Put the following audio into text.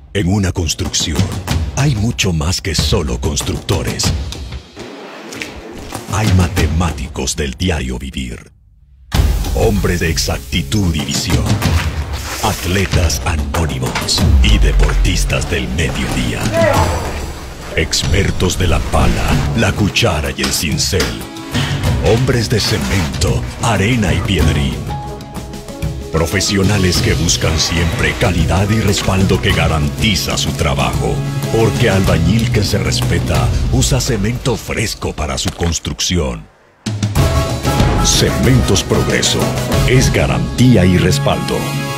En una construcción hay mucho más que solo constructores. Hay matemáticos del diario vivir, hombres de exactitud y visión, atletas anónimos y deportistas del mediodía, expertos de la pala, la cuchara y el cincel, hombres de cemento, arena y piedrín, profesionales que buscan siempre calidad y respaldo que garantiza su trabajo. Porque albañil que se respeta usa cemento fresco para su construcción. Cementos Progreso es garantía y respaldo.